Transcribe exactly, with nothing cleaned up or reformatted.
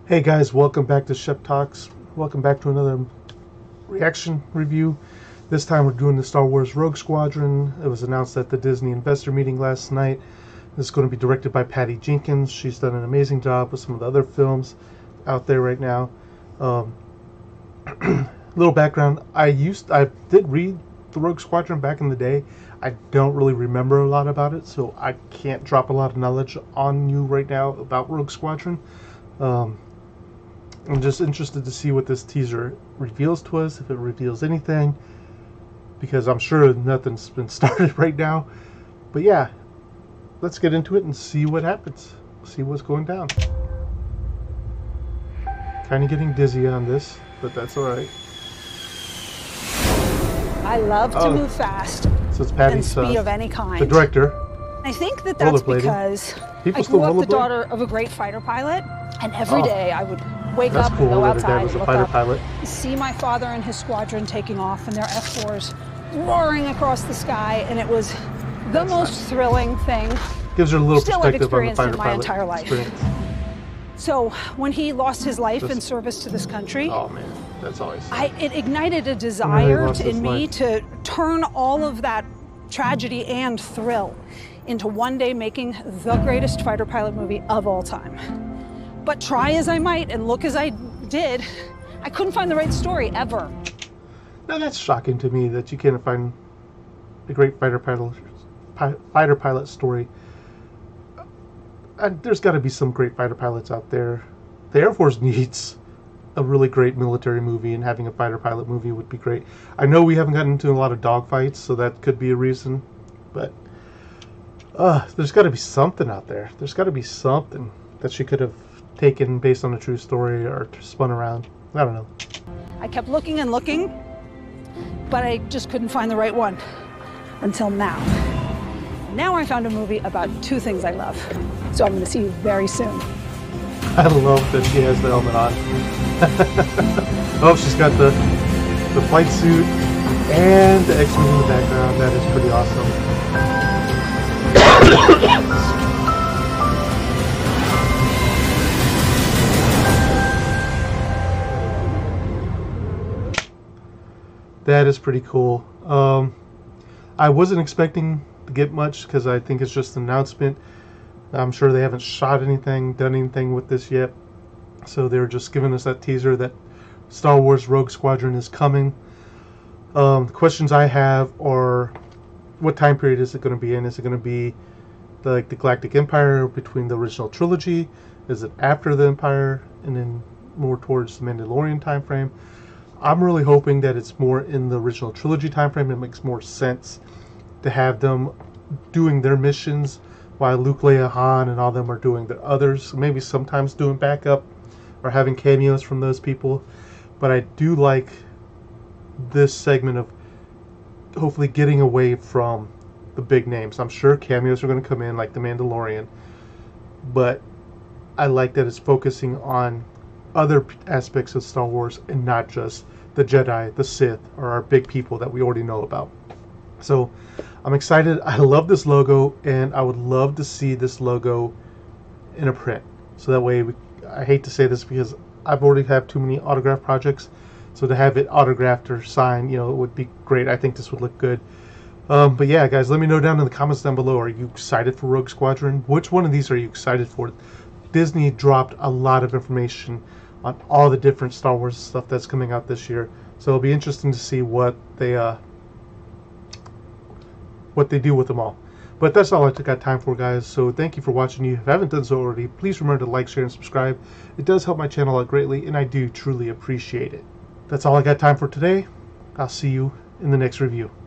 Hey guys, welcome back to Shep Talks. Welcome back to another reaction review. This time we're doing the Star Wars Rogue Squadron. It was announced at the Disney investor meeting last night. This is going to be directed by Patty Jenkins. She's done an amazing job with some of the other films out there right now. Um, little background, I used, I did read the Rogue Squadron back in the day. I don't really remember a lot about it, so I can't drop a lot of knowledge on you right now about Rogue Squadron. Um, I'm just interested to see what this teaser reveals to us, if it reveals anything, because I'm sure nothing's been started right now. But yeah, let's get into it and see what happens. See what's going down. Kind of getting dizzy on this, but that's alright. I love to oh, move fast so it's Patty's, and speed uh, of any kind. The director. I think that that's because People I grew up the rollerblade? daughter of a great fighter pilot, and every oh. day I would wake That's up cool and go that her outside dad was and a look fighter up, pilot. see my father and his squadron taking off and their F fours roaring across the sky, and it was the That's most nice. thrilling thing. Gives her a little Still I've perspective on the experienced fighter in my pilot entire life. experience. So when he lost his life This- in service to this country, Oh man, that's always. I, it ignited a desire lost to, his in me life. to turn all of that tragedy and thrill into one day making the greatest fighter pilot movie of all time. But try as I might and look as I did, I couldn't find the right story ever. Now that's shocking to me that you can't find a great fighter pilot pi fighter pilot story. And there's got to be some great fighter pilots out there. The Air Force needs a really great military movie, and having a fighter pilot movie would be great. I know we haven't gotten into a lot of dogfights, so that could be a reason. But uh, there's got to be something out there. There's got to be something that she could have taken based on a true story or spun around. I don't know. I kept looking and looking, but I just couldn't find the right one until now. Now I found a movie about two things I love. So I'm going to see you very soon. I love that she has the helmet on. Oh, she's got the the flight suit and the X-Men in the background. That is pretty awesome. That is pretty cool. Um, I wasn't expecting to get much because I think it's just an announcement. I'm sure they haven't shot anything, done anything with this yet. So they're just giving us that teaser that Star Wars Rogue Squadron is coming. Um, the questions I have are, what time period is it going to be in? Is it going to be the, like the Galactic Empire between the original trilogy? Is it after the Empire and then more towards the Mandalorian time frame? I'm really hoping that it's more in the original trilogy time frame. It makes more sense to have them doing their missions while Luke, Leia, Han, and all them are doing the others. Maybe sometimes doing backup or having cameos from those people. But I do like this segment of hopefully getting away from the big names. I'm sure cameos are going to come in like the Mandalorian, but I like that it's focusing on other aspects of Star Wars and not just the Jedi, the Sith, or our big people that we already know about. So I'm excited. I love this logo, and I would love to see this logo in a print. So that way, we, I hate to say this because I've already have too many autograph projects. So to have it autographed or signed, you know, it would be great. I think this would look good. Um, but yeah, guys, let me know down in the comments down below. Are you excited for Rogue Squadron? Which one of these are you excited for? Disney dropped a lot of information on all the different Star Wars stuff that's coming out this year. So it'll be interesting to see what they uh, what they do with them all. But that's all I got time for, guys. So thank you for watching. If you haven't done so already, please remember to like, share, and subscribe. It does help my channel out greatly, and I do truly appreciate it. That's all I got time for today. I'll see you in the next review.